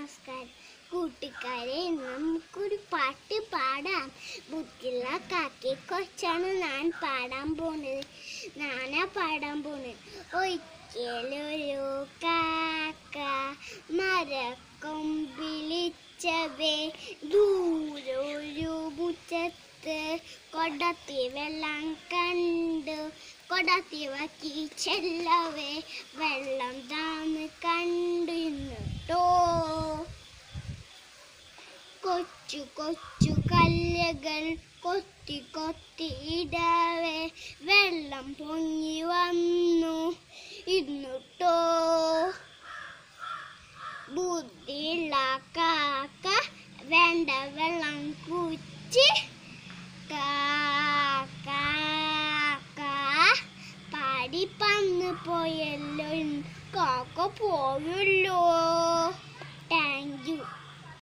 നമസ്കാരം കൂട്ടുകാരെ, നമുക്കൊരു പാട്ട് പാടാം. ബുദ്ധിയുള്ള കാക്കയെ കുറിച്ചാണ് ഞാൻ പാടാൻ പോകുന്നത്. ഒരിക്കലൊരു കാക്ക മരക്കൊമ്പിളിച്ചവേ, ദൂരൊരു മുറ്റത്ത് കൊടത്തി വെള്ളം കണ്ടു. കൊടത്തി വക്കി ചെല്ലവേ വെള്ളം താന്ന് കണ്ടിട്ടോ. കൊച്ചു കൊച്ചു കല്ലുകൾ കൊത്തി കൊത്തി ഇടവേ വെള്ളം പൊങ്ങി വന്നു ഇരുന്നിട്ടോ. ബുദ്ധിയുള്ള കാക്ക വേണ്ട വെള്ളം കുടിച്ച് പാടി പന്ന് പോയല്ലോ, കാക്ക പോയല്ലോ. Thank U.